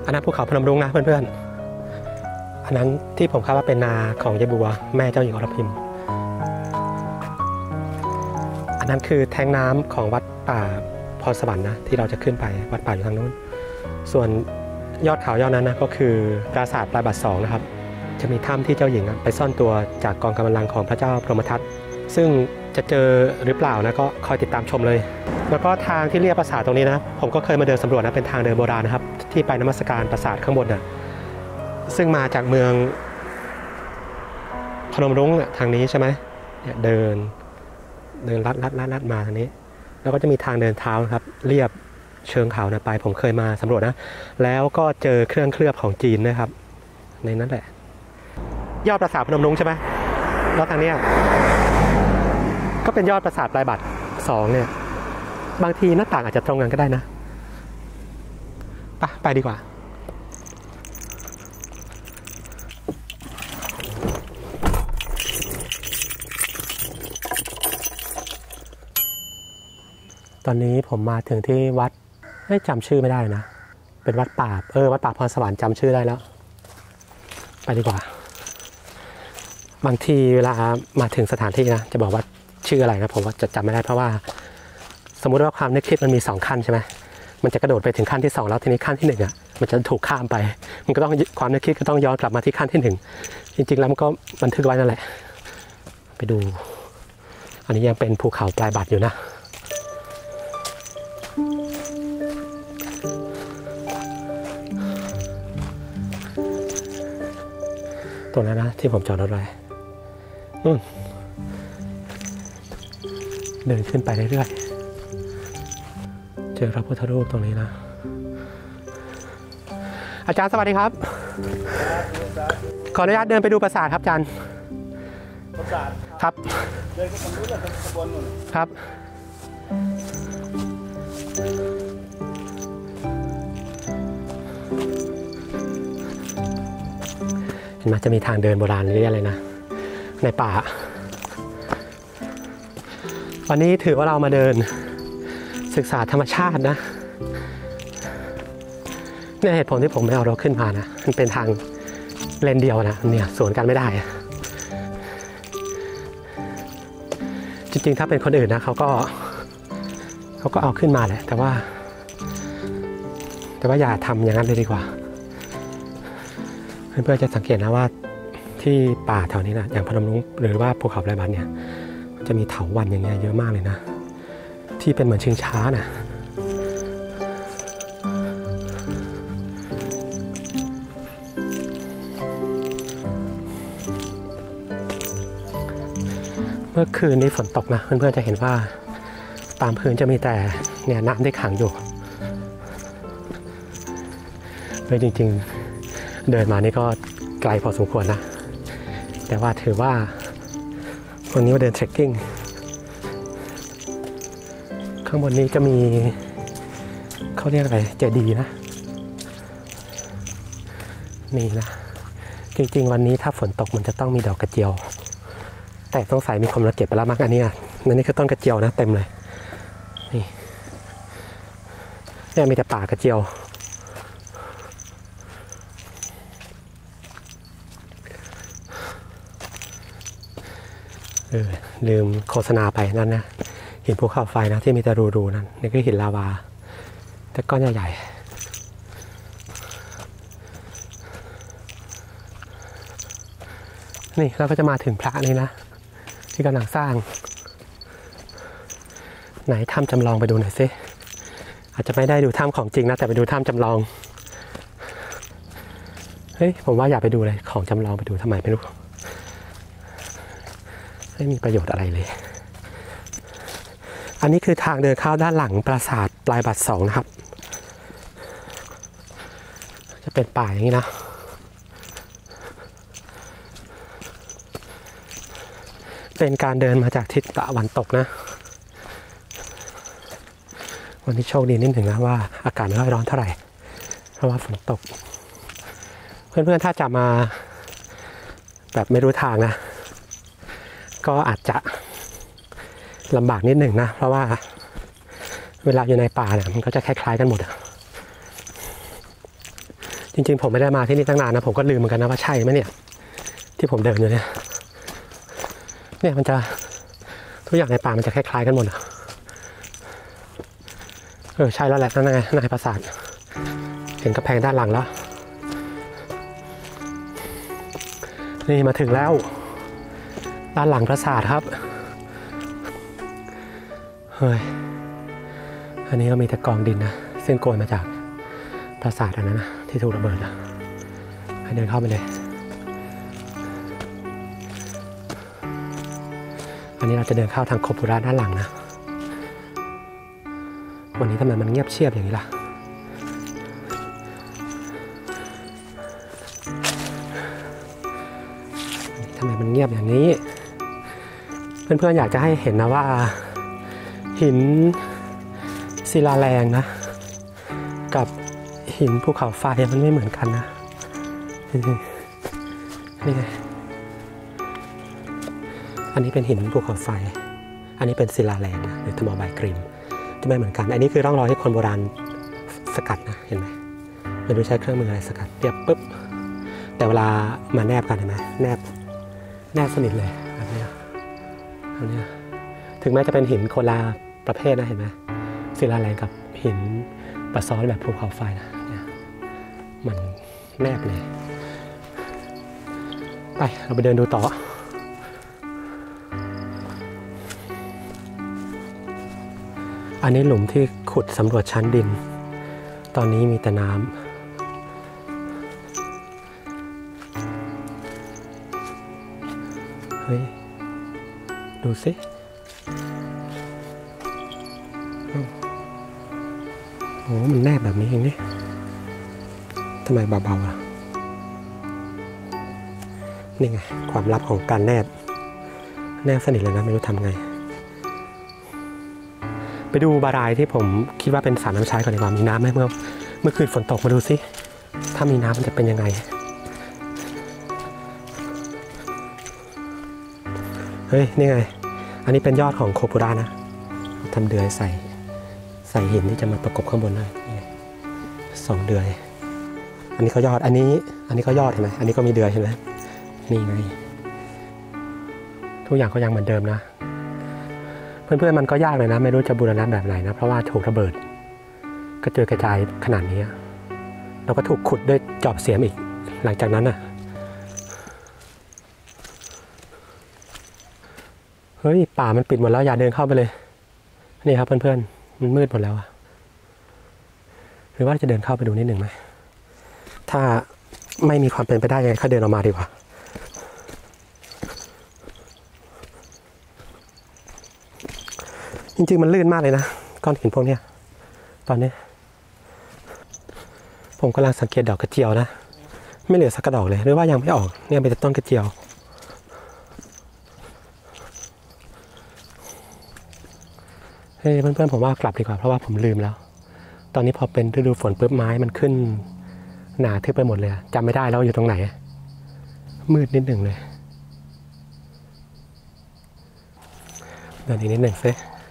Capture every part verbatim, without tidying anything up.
อันนั้นภูเขาพนมรุ้งนะเพื่อนๆอันนั้นที่ผมคาดว่าเป็นนาของยายบัวแม่เจ้าหญิงอรพิมอันนั้นคือแท้งน้ำของวัดป่าพรสวรรค์นะที่เราจะขึ้นไปวัดป่าอยู่ทางนู้นส่วนยอดเขายอดนั้นนะก็คือปราสาทปลายบัตรสองนะครับจะมีถ้ำที่เจ้าหญิงไปซ่อนตัวจากกองกำลังของพระเจ้าพรหมทัตซึ่งจะเจอหรือเปล่านะก็คอยติดตามชมเลยแล้วก็ทางที่เรียกปราสาทตรงนี้นะผมก็เคยมาเดินสำรวจนะเป็นทางเดินโบราณนะครับที่ไปนมัสการปราสาทข้างบนนะซึ่งมาจากเมืองพนมรุ้งทางนี้ใช่ไหมเนี่ยเดินเดินลัดลัดลัดลัดมาทางนี้แล้วก็จะมีทางเดินเท้านะครับเรียบเชิงเขานะไปผมเคยมาสำรวจนะแล้วก็เจอเครื่องเคลือบของจีนนะครับในนั้นแหละยอดปราสาทพนมรุ้งใช่ไหมแล้วทางนี้ก็เป็นยอดปราสาทปลายบัตรสองเนี่ยบางทีหน้าต่างอาจจะตรงกันก็ได้นะไปไปดีกว่าตอนนี้ผมมาถึงที่วัดไม่จำชื่อไม่ได้นะเป็นวัดป่าเออวัดป่าพรสวรรค์จำชื่อได้แล้วไปดีกว่าบางทีเวลามาถึงสถานที่นะจะบอกว่าชื่ออะไรนะผมว่าจะจำไม่ได้เพราะว่าสมมุติว่าความนึกคิดมันมีสองขั้นใช่ไหมมันจะกระโดดไปถึงขั้นที่สองแล้วทีนี้ขั้นที่หนึ่งอ่ะมันจะถูกข้ามไปมันก็ต้องความนึกคิดก็ต้องย้อนกลับมาที่ขั้นที่หนึ่งจริงๆแล้วมันก็บันทึกไว้นั่นแหละไปดูอันนี้ยังเป็นภูเขาปลายบัตรอยู่นะตรงนั้นนะที่ผมจอดรถไว้นู่นเดินขึ้นไปเรื่อยๆเจอพระพุทธรูปตรงนี้นะอาจารย์สวัสดีครับขออนุญาตเดินไปดูปราสาทครับอาจารย์ปราสาทครับเดินไปตรงนู้นเลยตรงขบวนนู่นครับเห็นไหมจะมีทางเดินโบราณเรื่อยๆเลยนะในป่าวันนี้ถือว่าเรามาเดินศึกษาธรรมชาตินะนี่เหตุผลที่ผมไม่เอารถขึ้นมานะมันเป็นทางเลนเดียวนะเนี่ยสวนกันไม่ได้จริงๆถ้าเป็นคนอื่นนะเขาก็เขาก็เอาขึ้นมาแหละแต่ว่าแต่ว่าอย่าทำอย่างนั้นเลยดีกว่าเพื่อนๆจะสังเกตนะว่าที่ป่าแถวนี้นะอย่างพนมรุ้งหรือว่าภูเขาปลายบัตรเนี่ยจะมีเถาวัลย์อย่างเงี้ยเยอะมากเลยนะที่เป็นเหมือนชิงช้านะเมื่อคืนนี้ฝนตกนะเพื่อนๆจะเห็นว่าตามพื้นจะมีแต่เนี่ยน้ำได้ขังอยู่เลยจริงๆเดินมานี่ก็ไกลพอสมควรนะแต่ว่าถือว่าวันนี้มาเดินเทรคกิ้งข้างบนนี้จะมีเขาเรียกอะไรเจดีย์นะนี่นะจริงๆวันนี้ถ้าฝนตกมันจะต้องมีดอกกระเจียวแต่ต้องใส่มีคนมาเก็บไปแล้วมั้งอันนี้อ่ะนั่นนี่คือต้นกระเจียวนะเต็มเลยนี่เนี่ยมีแต่ป่ากระเจียวเออลืมโฆษณาไปนั่นนะหินภูเขาไฟนะที่มีแต่รูๆนั่นนี่คือหินลาวาแต่ก้อนใหญ่ๆนี่เราก็จะมาถึงพระนี่นะที่กำลังสร้างไหนถ้ำจำลองไปดูหน่อยสิอาจจะไม่ได้ดูถ้ำของจริงนะแต่ไปดูถ้ำจำลองเฮ้ยผมว่าอย่าไปดูเลยของจำลองไปดูทำไมไม่รู้ไม่มีประโยชน์อะไรเลยอันนี้คือทางเดินเข้าด้านหลังปราสาทปลายบัตรสองนะครับจะเป็นป่าอย่างนี้นะเป็นการเดินมาจากทิศตะวันตกนะวันนี้โชคดีนิดหนึ่งนะว่าอากาศไม่ค่อยร้อนเท่าไหร่เพราะว่าฝนตกเพื่อนๆถ้าจะมาแบบไม่รู้ทางนะก็อาจจะลำบากนิดหนึ่งนะเพราะว่าเวลาอยู่ในป่าเนี่ยมันก็จะคล้ายๆกันหมดจริงๆผมไม่ได้มาที่นี่ตั้งนานนะผมก็ลืมเหมือนกันนะว่าใช่ไหมเนี่ยที่ผมเดินอยู่เนี่ยเนี่ยมันจะทุกอย่างในป่ามันจะคล้ายๆกันหมดเออใช่แล้วแหละนั่นไงนั่นไงปราสาทเห็นกระแพงด้านหลังแล้วนี่มาถึงแล้วด้านหลังปราสาทครับเฮ้ยอันนี้ก็มีแต่กองดินนะซึ่งโกยมาจากปราสาทอันนั้นนะที่ถูกระเบิดนะให้เดินเข้าไปเลยอันนี้เราจะเดินเข้าทางโคปุระด้านหลังนะวันนี้ทำไมมันเงียบเชียบอย่างนี้ล่ะทำไมมันเงียบอย่างนี้เพื่อนๆอยากจะให้เห็นนะว่าหินศิลาแรงนะกับหินภูเขาไฟมันไม่เหมือนกันนะนี่ไงอันนี้เป็นหินภูเขาไฟอันนี้เป็นศิลาแรงนะหรือทมอลไบกริมจะไม่เหมือนกันอันนี้คือร่องรอยที่คนโบราณสกัดนะเห็นไหมไม่รู้ใช้เครื่องมืออะไรสกัดเรียบปุ๊บแต่เวลามาแนบกันเห็นไหมแนบแนบสนิทเลยอันนี้อันนี้ถึงแม้จะเป็นหินคนละประเภทนะเห็นไหมศิลาแรงกับหินปะซ้อนแบบภูเขาไฟนะเนี่ยมันแนบเลยไปเราไปเดินดูต่ออันนี้หลุมที่ขุดสำรวจชั้นดินตอนนี้มีแต่น้ำเฮ้ยดูสิโอ้มันแนบแบบนี้เองนี่ทำไมเบาๆอ่ะนี่ไงความลับของการแนบแนบสนิทเลยนะไม่รู้ทำไงไปดูบารายที่ผมคิดว่าเป็นสระน้ำใช้ก่อนดีกว่ามีน้ำไหมเมื่อเมื่อคืนฝนตกมาดูสิถ้ามีน้ำมันจะเป็นยังไงเฮ้ยนี่ไงอันนี้เป็นยอดของโคปุระนะทำเดือยใส่ใส่หินที่จะมาประกบข้างบนได้สองเดือยอันนี้ก็ยอดอันนี้อันนี้ก็ยอดเห็นไหมอันนี้ก็มีเดือยเห็นไหมนี่ไงทุกอย่างก็ยังเหมือนเดิมนะเพื่อนๆมันก็ยากเลยนะไม่รู้จะบูรณะแบบไหนนะเพราะว่าถูกระเบิดกระจุยกระจายขนาดนี้เราก็ถูกขุดด้วยจอบเสียมอีกหลังจากนั้นน่ะเฮ้ยป่ามันปิดหมดแล้วอย่าเดินเข้าไปเลยนี่ครับเพื่อนๆมันมืดหมดแล้วอะหรือว่าจะเดินเข้าไปดูนิดหนึ่งไหมถ้าไม่มีความเป็นไปได้ยังไงค่อยเดินออกมาดีกว่าจริงๆมันลื่นมากเลยนะก้อนหินพวกนี้ตอนนี้ผมกำลังสังเกตดอกกระเจียวนะไม่เหลือสักกระดอกเลยหรือว่ายังไม่ออกเนี่ยเป็นต้นกระเจียวเฮ้ยเพื่อนๆผมว่ากลับดีกว่าเพราะว่าผมลืมแล้วตอนนี้พอเป็นฤดูฝนปุ๊บไม้มันขึ้นหนาทึบไปหมดเลยจำไม่ได้แล้วอยู่ตรงไหนมืดนิดหนึ่งเลยเดินอีกนิดหนึ่งซิ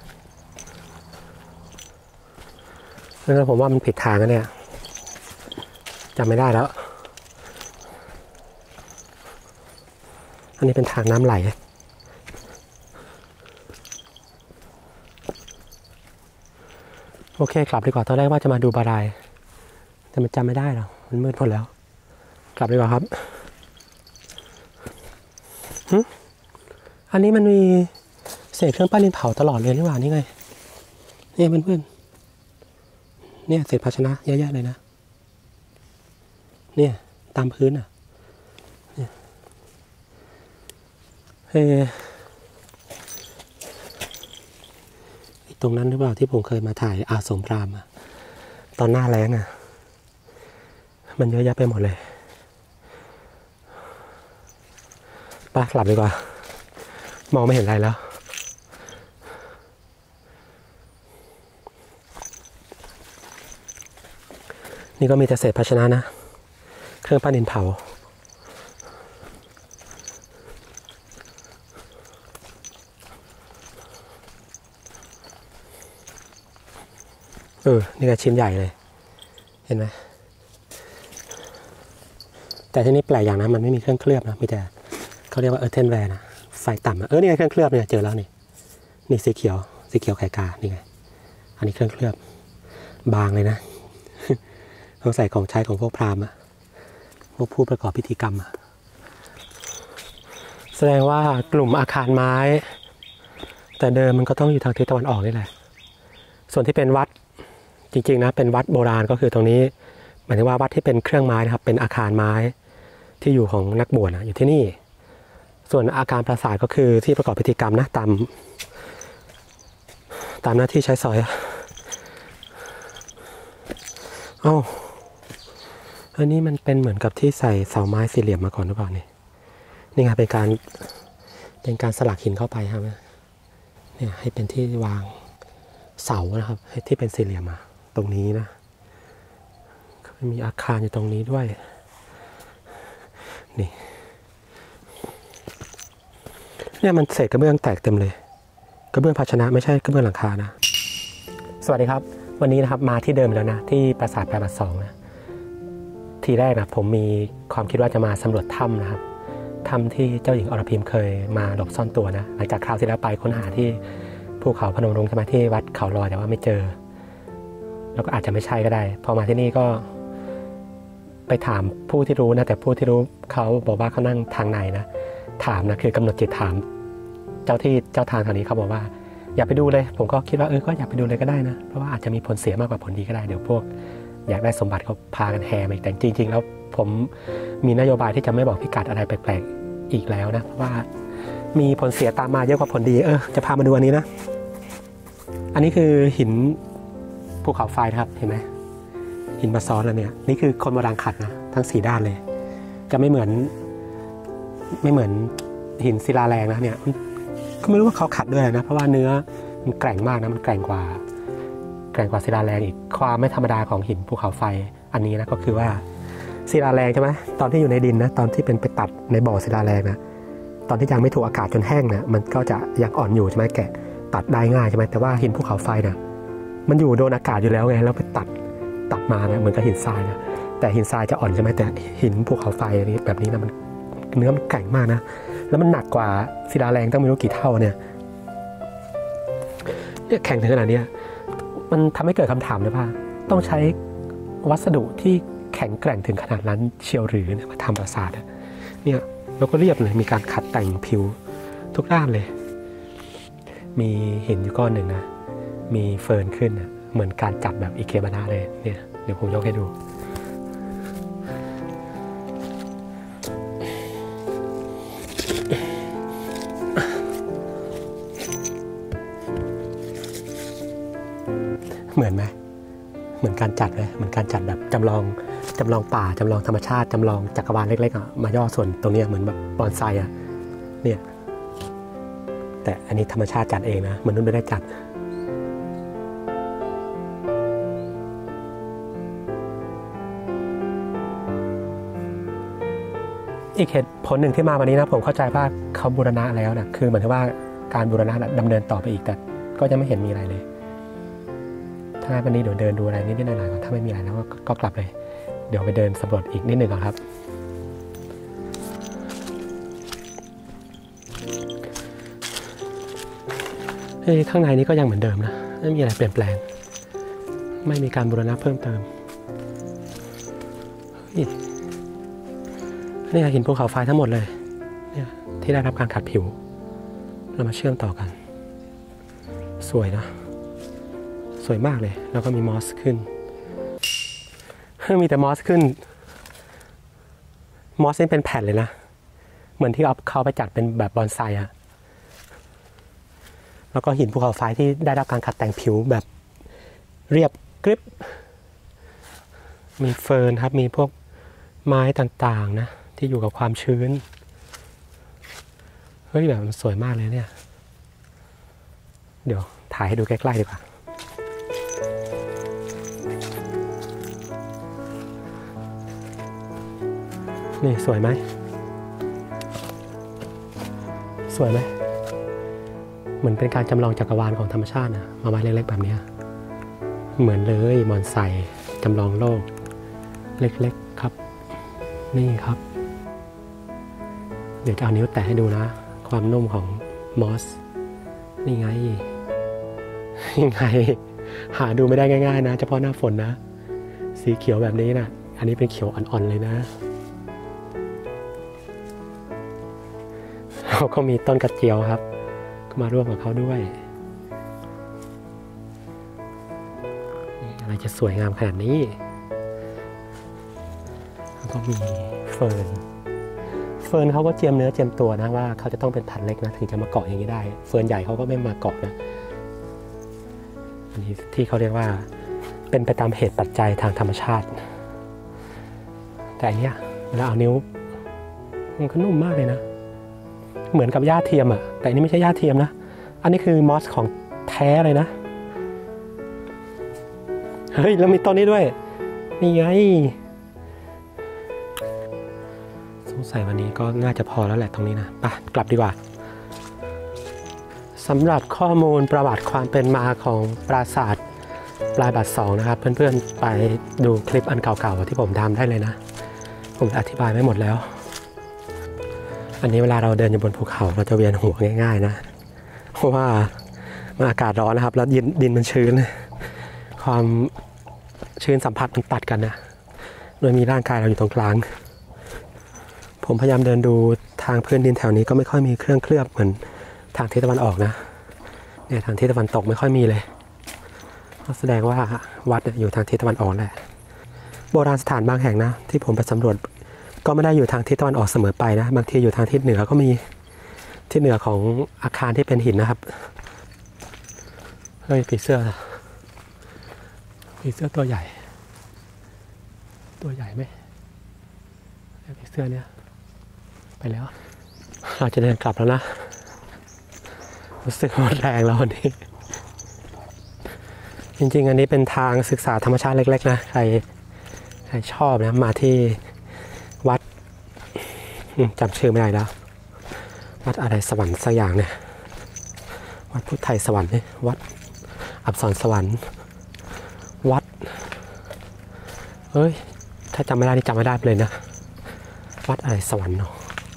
แล้วผมว่ามันผิดทางนะเนี่ยจำไม่ได้แล้วอันนี้เป็นทางน้ำไหลโอเคกลับดีกว่าตอนแรกว่าจะมาดูบารายแต่มันจำไม่ได้หรอกมันมืดหมดแล้วกลับดีกว่าครับอันนี้มันมีเศษเครื่องปั้นดินเผาตลอดเลยนี่หว่านี่ไงเนี่ยเพื่อนๆเนี่ยเศษภาชนะเยอะแยะเลยนะเนี่ยตามพื้นอ่ะเนี่ยเฮ้ตรงนั้นหรือเปล่าที่ผมเคยมาถ่ายอาสมพรามอะตอนหน้าแล้งอ่ะมันเยอะแยะไปหมดเลยไปกลับดีกว่ามองไม่เห็นอะไรแล้วนี่ก็มีแต่เศษภาชนะนะเครื่องปั้นดินเผาเออนี่ก็ชิ้นใหญ่เลยเห็นไหมแต่ที่นี่แปลกอย่างนะมันไม่มีเครื่องเคลือบนะมีแต่เขาเรียกว่าเออร์เทนแวร์นะไฟต่ำเออนี่ไงเครื่องเคลือบเนี่ยเจอแล้วนี่นี่สีเขียวสีเขียวไข่กานี่ไงอันนี้เครื่องเคลือบบางเลยนะเขาใส่ของใช้ของพวกพราหมณ์อะพวกผู้ประกอบพิธีกรรมอะแสดงว่ากลุ่มอาคารไม้แต่เดิมมันก็ต้องอยู่ทางทิศตะวันออกนี่แหละส่วนที่เป็นวัดจริงๆนะเป็นวัดโบราณก็คือตรงนี้หมายถึงว่าวัดที่เป็นเครื่องไม้นะครับเป็นอาคารไม้ที่อยู่ของนักบวชนะอยู่ที่นี่ส่วนอาคารปราสาทก็คือที่ประกอบพิธีกรรมนะตามตามหน้าที่ใช้สอยเอ้าอันนี้มันเป็นเหมือนกับที่ใส่เสาไม้สี่เหลี่ยมมาก่อนหรือเปล่านี่นี่ไงเป็นการเป็นการสลักหินเข้าไปครับเนี่ยให้เป็นที่วางเสานะครับให้ที่เป็นสี่เหลี่ยมมาตรงนี้นะมีอาคารอยู่ตรงนี้ด้วยนี่เนี่ยมันเศษกระเบื้องแตกเต็มเลยกระเบื้องภาชนะไม่ใช่กระเบื้องหลังคานะสวัสดีครับวันนี้นะครับมาที่เดิมแล้วนะที่ปราสาทแปดบาทสองนะทีแรกนะผมมีความคิดว่าจะมาสำรวจถ้ำนะครับถ้ำที่เจ้าหญิงอรพิมเคยมาหลบซ่อนตัวนะหลังจากคราวที่แล้วไปค้นหาที่ภูเขาพนมรุ้งใช่ไหมที่วัดเขาลอยแต่ว่าไม่เจอแล้วก็อาจจะไม่ใช่ก็ได้พอมาที่นี่ก็ไปถามผู้ที่รู้นะแต่ผู้ที่รู้เขาบอกว่าเขานั่งทางในนะถามนะคือกำหนดจิตถามเจ้าที่เจ้าทางทางนี้เขาบอกว่าอย่าไปดูเลยผมก็คิดว่าเออก็อย่าไปดูเลยก็ได้นะเพราะว่าอาจจะมีผลเสียมากกว่าผลดีก็ได้เดี๋ยวพวกอยากได้สมบัติเขาพากันแห่มาอีกแต่จริงๆแล้วผมมีนโยบายที่จะไม่บอกพิกัดอะไรแปลกๆอีกแล้วนะเพราะว่ามีผลเสียตามมาเยอะกว่าผลดีเออจะพามาดูอันนี้นะอันนี้คือหินภูเขาไฟนะครับเห็นไหมหินมาซ้อนแล้วเนี่ยนี่คือคนโบราณขัดนะทั้งสี่ด้านเลยจะไม่เหมือนไม่เหมือนหินศิลาแรงนะเนี่ยก็ไม่รู้ว่าเขาขัดด้วยนะเพราะว่าเนื้อมันแกร่งมากนะมันแกร่งกว่าแกร่งกว่าศิลาแรงอีกความไม่ธรรมดาของหินภูเขาไฟอันนี้นะก็คือว่าศิลาแรงใช่ไหมตอนที่อยู่ในดินนะตอนที่เป็นไปตัดในบ่อศิลาแรงนะตอนที่ยังไม่ถูกอากาศจนแห้งนะมันก็จะยังอ่อนอยู่ใช่ไหมแกะตัดได้ง่ายใช่ไหมแต่ว่าหินภูเขาไฟนะมันอยู่โดนอากาศอยู่แล้วไงแล้วไปตัดตัดมาเนี่ยเหมือนกับหินทรายนะแต่หินทรายจะอ่อนใช่ไหมแต่หินภูเขาไฟนี้แบบนี้นะมันเนื้อมันแข็งมากนะแล้วมันหนักกว่าศิลาแรงต้องไม่รู้กี่เท่าเนี่ยเนี่ยแข็งถึงขนาดนี้มันทำให้เกิดคำถามเลยว่าต้องใช้วัสดุที่แข็งแกร่งถึงขนาดนั้นเชียวหรือเนี่ยมาทำปราสาทเนี่ยแล้วก็เรียบเลยมีการขัดแต่งผิวทุกด้านเลยมีหินอยู่ก้อนหนึ่งนะมีเฟิร์นขึ้นนะเหมือนการจับแบบอิเคบานะเลยเนี่ยเดี๋ยวผมยกให้ดูเหมือนไหมเหมือนการจัดเลยเหมือนการจัดแบบจำลองจำลองป่าจำลองธรรมชาติจำลองจักรวาลเล็กๆอ่ะมาย่อส่วนตรงนี้เหมือนแบบบอนไซอ่ะเนี่ยแต่อันนี้ธรรมชาติจัดเองนะมนุษย์ไม่ได้จัดอีกเหตุผลหนึ่งที่มาวันนี้นะผมเข้าใจว่าเขาบูรณะแล้วนะคือเหมือนที่ว่าการบูรณะดำเนินต่อไปอีกแต่ก็ยังไม่เห็นมีอะไรเลยถ้าวันนี้เดี๋ยวเดินดูอะไรนิดๆหน่อยๆก่อนถ้าไม่มีอะไรแล้วก็กลับเลยเดี๋ยวไปเดินสำรวจอีกนิดหนึ่งก่อนครับเฮ้ยข้างในนี้ก็ยังเหมือนเดิมนะไม่มีอะไรเปลี่ยนแปลงไม่มีการบูรณะเพิ่มเติมนี่หินภูเขาไฟทั้งหมดเลยเนี่ยที่ได้รับการขัดผิวเรามาเชื่อมต่อกันสวยนะสวยมากเลยแล้วก็มีมอสขึ้นมีแต่มอสขึ้นมอสนี่เป็นแผ่นเลยนะเหมือนที่เอาเขาไปจัดเป็นแบบบอนไซอะแล้วก็หินภูเขาไฟที่ได้รับการขัดแต่งผิวแบบเรียบกริบมีเฟิร์นครับมีพวกไม้ต่างๆนะที่อยู่กับความชื้นเฮ้ยแบบมันสวยมากเลยเนี่ยเดี๋ยวถ่ายให้ดูใกล้ๆดีกว่านี่สวยไหมสวยไหมเหมือนเป็นการจำลองจักรวาลของธรรมชาตินะมาไม้เล็กๆแบบนี้เหมือนเลยมอนไซจำลองโลกเล็กๆครับนี่ครับเดี๋ยวจะเอานิ้วแตะให้ดูนะความนุ่มของมอสนี่ไงนี่ไงหาดูไม่ได้ง่ายๆนะเฉพาะหน้าฝนนะสีเขียวแบบนี้นะอันนี้เป็นเขียวอ่อนๆเลยนะเขาก็มีต้นกระเจียวครับก็มาร่วมกับเขาด้วยอะไรจะสวยงามขนาดนี้แล้วก็มีเฟิร์นเฟิร์นเขาก็เจียมเนื้อเจียมตัวนะว่าเขาจะต้องเป็นพันธุ์เล็กนะถึงจะมาเกาะอย่างนี้ได้เฟิร์นใหญ่เขาก็ไม่มาเกาะนะอันนี้ที่เขาเรียกว่าเป็นไปตามเหตุปัจจัยทางธรรมชาติแต่อันเนี้ยเวลาเอานิ้วมันก็นุ่มมากเลยนะเหมือนกับหญ้าเทียมอ่ะแต่อันนี้ไม่ใช่หญ้าเทียมนะอันนี้คือมอสของแท้เลยนะเฮ้ยแล้วมีต้นนี้ด้วยนี่ไงสงสัยวันนี้ก็น่าจะพอแล้วแหละตรงนี้นะไปกลับดีกว่าสำหรับข้อมูลประวัติความเป็นมาของปราสาทปลายบาทสองนะครับเพื่อนๆไปดูคลิปอันเก่าๆที่ผมทำได้เลยนะผมอธิบายไม่หมดแล้วอันนี้เวลาเราเดินอยู่บนภูเขาเราจะเวียนหัวง่ายๆนะเพราะว่ามันอากาศร้อนนะครับแล้วดินดินมันชื้นความชื้นสัมผัสมันตัดกันนะโดยมีร่างกายเราอยู่ตรงกลางผมพยายามเดินดูทางพื้นดินแถวนี้ก็ไม่ค่อยมีเครื่องเคลือบเหมือนทางทิศตะวันออกนะเนี่ยทางทิศตะวันตกไม่ค่อยมีเลยแสดงว่าวัดอยู่ทางทิศตะวันออกแหละโบราณสถานบางแห่งนะที่ผมไปสำรวจก็ไม่ได้อยู่ทางทิศตะวันออกเสมอไปนะบางทีอยู่ทางทิศเหนือก็มีทิศเหนือของอาคารที่เป็นหินนะครับเฮ้ยผีเสื้อผีเสื้อตัวใหญ่ตัวใหญ่ไหมผีเสื้อเนี้ยไปแล้วเราจะเดินกลับแล้วนะรู้สึกหมดแรงแล้ววันนี้จริงๆอันนี้เป็นทางศึกษาธรรมชาติเล็กๆนะใครใครชอบนะมาที่วัดจำชื่อไม่ได้แล้ววัดอะไรสวรรค์สักอย่างเนี่ยวัดพุทธไทยสวรรค์นี่วัดอับสรสวรรค์วัดเอ้ยถ้าจำไม่ได้นี่จำไม่ได้เลยนะวัดอะไรสวรรค์เนาะ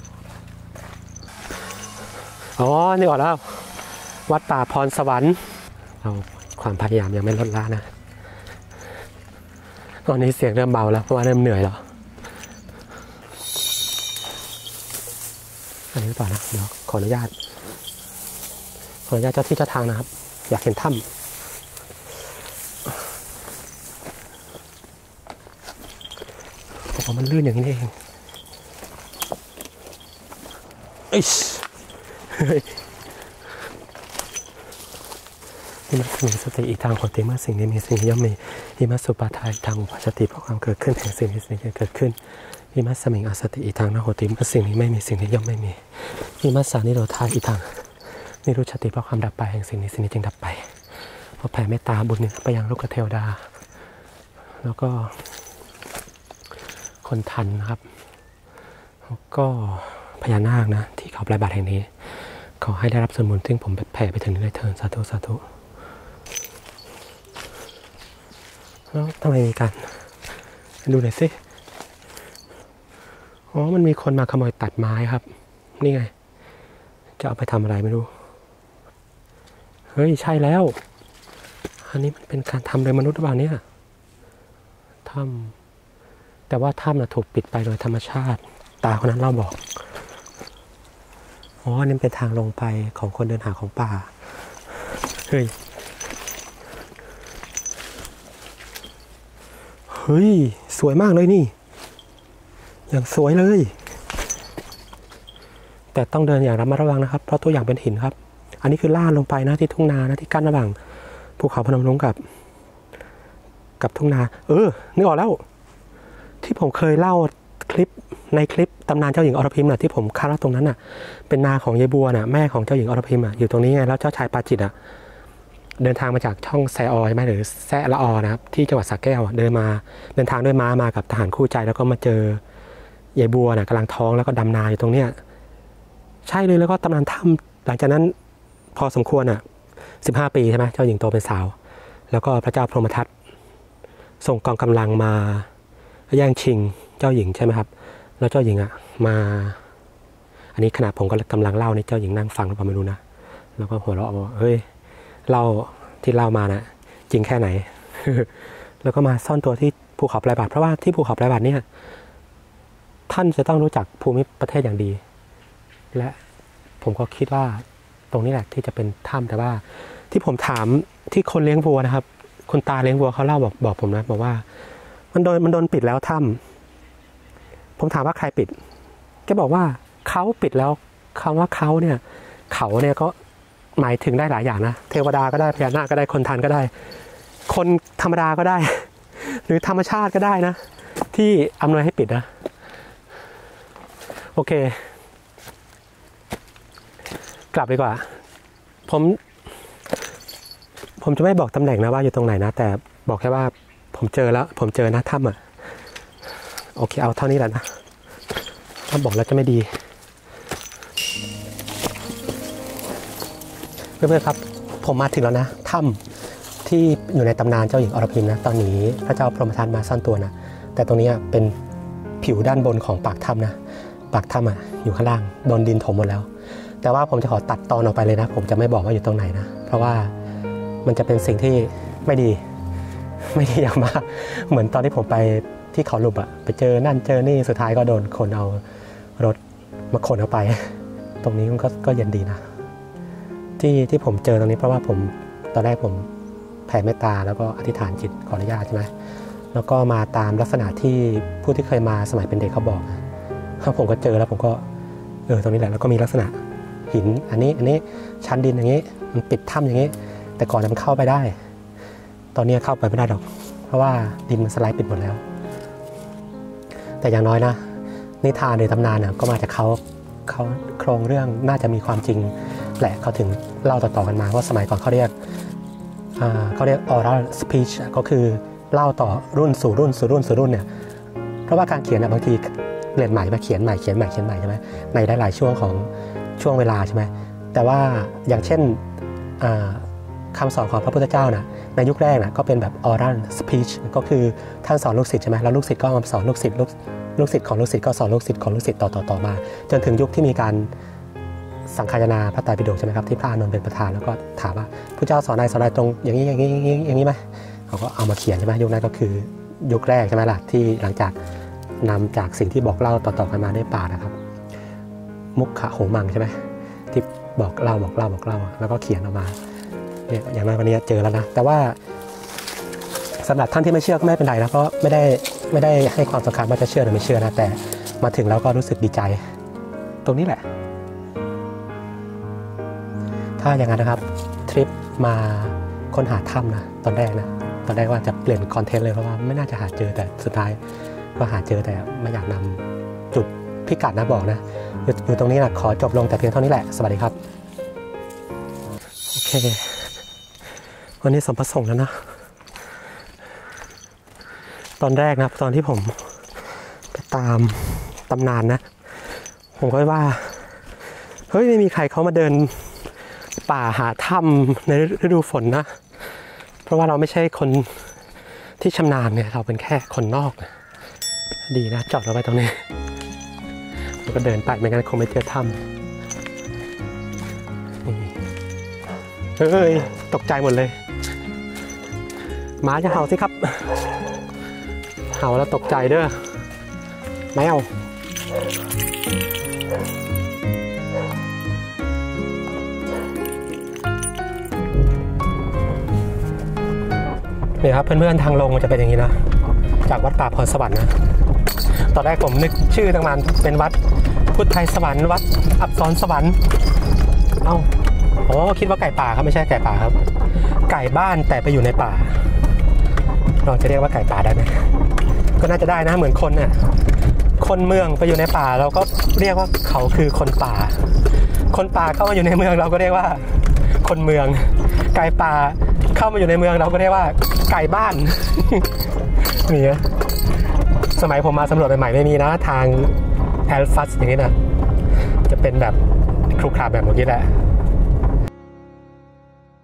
อ๋อนี่ก่อนแล้ววัดป่าพรสวรรค์เราความพยายามยังไม่ลดละนะตอนนี้เสียงเริ่มเบาแล้วเพราะว่าเริ่มเหนื่อยแล้วอันนี้ต่อนะเดี๋ยวขออนุญาตขออนุญาตเจ้าที่เจ้าทางนะครับอยากเห็นถ้ำเพราะมันลื่นอย่างนี้เองเอ้ยหิมัสมีสติอีกทางโหติเมื่อสิ่งนี้มีสิ่งนี้ย่อมมีหิมัสสุปาทายทางอุปาชติเพราะความเกิดขึ้นแห่งสิ่งนี้สิ่งนี้เกิดขึ้นหิมัสสมิงอสติอีกทางนโหติเมื่อสิ่งนี้ไม่มีสิ่งนี้ย่อมไม่มีหิมัสสานิโรธาอีกทางนิรุชติเพราะความดับไปแห่งสิ่งนี้สิ่งนี้จึงดับไปเพราะแผ่เมตตาบุญนี้ไปยังลูกเทวดาแล้วก็คนทันนะครับแล้วก็พญานาคนะที่เขาปลายบาทแห่งนี้ขอให้ได้รับส่วนบุญซึ่งผมแผ่ไปถึงได้เถิดสาธุสาธุแล้วทำไมมีการดูหน่อยสิอ๋อมันมีคนมาขโมยตัดไม้ครับนี่ไงจะเอาไปทำอะไรไม่รู้เฮ้ยใช่แล้วอันนี้มันเป็นการทำโดยมนุษย์หรือเปล่าเนี่ยถ้ำแต่ว่าถ้ำน่ะถูกปิดไปโดยธรรมชาติตาคนนั้นเล่าบอกอ๋อนี่เป็นทางลงไปของคนเดินหาของป่าเฮ้ยเฮ้ยสวยมากเลยนี่อย่างสวยเลยแต่ต้องเดินอย่างระมัดระวังนะครับเพราะตัวอย่างเป็นหินครับอันนี้คือล่าลงไปนะที่ทุ่งนานะที่กั้นระหว่างภูเขาพนมรุ้งกับกับทุ่งนาเออนึกออกแล้วที่ผมเคยเล่าคลิปในคลิปตำนานเจ้าหญิงอรพิมน่ะที่ผมคาดว่าตรงนั้นน่ะเป็นนาของยายบัวน่ะแม่ของเจ้าหญิงอรพิมอ่ะอยู่ตรงนี้ไงแล้วเจ้าชายปาจิตอ่ะเดินทางมาจากช่องแซอใช่ไหมหรือแซละออนะครับที่จังหวัดสระแก้วเดินมาเดินทางด้วยม้ามากับทหารคู่ใจแล้วก็มาเจอยายบัวน่ะกำลังท้องแล้วก็ดำนาอยู่ตรงเนี้ยใช่เลยแล้วก็ตำนานถ้ำหลังจากนั้นพอสมควรอ่ะสิบห้าปีใช่ไหมเจ้าหญิงโตเป็นสาวแล้วก็พระเจ้าพรหมทัตส่งกองกำลังมาแย่งชิงเจ้าหญิงใช่ไหมครับแล้วเจ้าหญิงอ่ะมาอันนี้ขณะผมก็กำลังเล่านี่เจ้าหญิงนั่งฟังหรือเปล่าไม่รู้นะแล้วก็หัวเราะว่าเฮ้ยเล่าที่เล่ามานะจริงแค่ไหน แล้วก็มาซ่อนตัวที่ภูเขาปลายบาทเพราะว่าที่ภูเขาปลายบาทเนี่ยท่านจะต้องรู้จักภูมิประเทศอย่างดีและผมก็คิดว่าตรงนี้แหละที่จะเป็นถ้ำแต่ว่าที่ผมถามที่คนเลี้ยงวัวนะครับคุณตาเลี้ยงวัวเขาเล่าบอกบอกผมนะบอกว่ามันโดนมันโดนปิดแล้วถ้ำผมถามว่าใครปิดแกบอกว่าเขาปิดแล้วคำว่าเขาเนี่ยเขาเนี่ยก็หมายถึงได้หลายอย่างนะเทวดาก็ได้พญานาคก็ได้คนทันก็ได้คนธรรมดาก็ได้หรือธรรมชาติก็ได้นะที่อำนวยให้ปิดนะโอเคกลับดีกว่าผมผมจะไม่บอกตำแหน่งนะว่าอยู่ตรงไหนนะแต่บอกแค่ว่าผมเจอแล้วผมเจอนะถ้ำอ่ะโอเคเอาเท่านี้แหละนะถ้าบอกแล้วจะไม่ดีเพื่อนๆครับผมมาถึงแล้วนะถ้ำที่อยู่ในตำนานเจ้าหญิงอรพิมนะตอนนี้พระเจ้าพรหมทัตมาซ่อนตัวนะแต่ตรงนี้เป็นผิวด้านบนของปากถ้ำนะปากถ้ำอ่ะอยู่ข้างล่างโดนดินถมหมดแล้วแต่ว่าผมจะขอตัดตอนออกไปเลยนะผมจะไม่บอกว่าอยู่ตรงไหนนะเพราะว่ามันจะเป็นสิ่งที่ไม่ดีไม่ดีอย่างมากเหมือนตอนที่ผมไปที่เขาหลุบอะไปเจอนั่นเจอนี่สุดท้ายก็โดนคนเอารถมาขนเอาไปตรงนี้มันก็ก็เย็นดีนะที่ที่ผมเจอตรงนี้เพราะว่าผมตอนแรกผมแผ่เมตตาแล้วก็อธิษฐานจิตขออนุญาตใช่ไหมแล้วก็มาตามลักษณะที่ผู้ที่เคยมาสมัยเป็นเด็กเขาบอกแล้วผมก็เจอแล้วผมก็เออตรงนี้แหละแล้วก็มีลักษณะหินอันนี้อันนี้ชั้นดินอย่างนี้มันปิดถ้ำอย่างนี้แต่ก่อนมันเข้าไปได้ตอนนี้เข้าไปไม่ได้หรอกเพราะว่าดินมันสไลด์ปิดหมดแล้วแต่อย่างน้อยนะนิทานหรือตำนานเนี่ยก็มาจากเขาเขาโครงเรื่องน่าจะมีความจริงแหละเขาถึงเล่าต่อๆกันมาว่าสมัยก่อนเขาเรียกเขาเรียก oral speech ก็คือเล่าต่อรุ่นสู่รุ่นสู่รุ่นสู่รุ่นเนี่ยเพราะว่าการเขียนบางทีเปลี่ยนใหม่มาเขียนใหม่เขียนใหม่เขียนใหม่ใช่ไหมในหลายๆช่วงของช่วงเวลาใช่ไหมแต่ว่าอย่างเช่นคำสอนของพระพุทธเจ้านะในยุคแรกนะก็เป็นแบบ oral speech ก็คือท่านสอนลูกศิษย์ใช่ไหมแล้วลูกศิษย์ก็มาสอนลูกศิษย์ลูกลูกศิษย์ของลูกศิษย์ก็สอนลูกศิษย์ของลูกศิษย์ต่อต่อมาจนถึงยุคที่มีการสังคายนาพระไตรปิฎกใช่ไหมครับที่พระอานนท์เป็นประธานแล้วก็ถามว่าพระเจ้าสอนอะไรสอนอะไรตรงอย่างนี้อย่างนี้อย่างนี้อย่างนี้ไหมเขาก็เอามาเขียนใช่ไหมยุคนั้นก็คือยุคแรกใช่ไหมล่ะที่หลังจากนำจากสิ่งที่บอกเล่าต่อๆกันมาได้ป่านะครับมุขะโหมังใช่ไหมที่บอกเล่าบอกเล่าบอกเล่าแล้วก็เขียนออกมาเนี่ยอย่างน้อยวันนี้เจอแล้วนะแต่ว่าสำหรับท่านที่ไม่เชื่อก็ไม่เป็นไรนะเพราะไม่ได้ไม่ได้ให้ความสำคัญว่าจะเชื่อหรือไม่เชื่อนะแต่มาถึงแล้วก็รู้สึกดีใจตรงนี้แหละถ้าอย่างนั้นนะครับทริปมาค้นหาถ้ำนะตอนแรกนะตอนแรกว่าจะเปลี่ยนคอนเทนต์เลยเพราะว่าไม่น่าจะหาเจอแต่สุดท้ายก็หาเจอแต่ไม่อยากนำจุดพิกัดนะบอกนะอยู่ตรงนี้นะขอจบลงแต่เพียงเท่านี้แหละสวัสดีครับโอเควันนี้สมประสงค์แล้วนะตอนแรกนะตอนที่ผมไปตามตำนานนะผมก็ว่าเฮ้ยไม่มีใครเขามาเดินป่าหาถ้ำในฤดูฝนนะเพราะว่าเราไม่ใช่คนที่ชำนาญเนี่ยเราเป็นแค่คนนอกนะดีนะจอดเราไว้ตรงนี้แล้วก็เดินไปไม่งั้นคงไม่เจอถ้ำเฮ้ยตกใจหมดเลยหมาจะเห่าสิครับเห่าแล้วตกใจเด้อแมวนี่ครับเพื่อนๆทางลงมันจะเป็นอย่างนี้นะจากวัดป่าพรสวรรค์นะตอนแรกผมนึกชื่อตั้งนานเป็นวัดพุทธไทยสวรรค์วัดอับสรสวรรค์เอ้าอ๋อคิดว่าไก่ป่าครับไม่ใช่ไก่ป่าครับไก่บ้านแต่ไปอยู่ในป่าเราจะเรียกว่าไก่ป่าได้ไหมก็น่าจะได้นะเหมือนคนเนี่ยคนเมืองไปอยู่ในป่าเราก็เรียกว่าเขาคือคนป่าคนป่าเข้ามาอยู่ในเมืองเราก็เรียกว่าคนเมืองไก่ป่าเข้ามาอยู่ในเมืองเราก็เรียกว่าไก่บ้านนี่สมัยผมมาสำรวจใหม่ๆไม่มีนะทางแอลฟัสอย่างนี้นะจะเป็นแบบครุขระแบบเมื่อกี้แหละ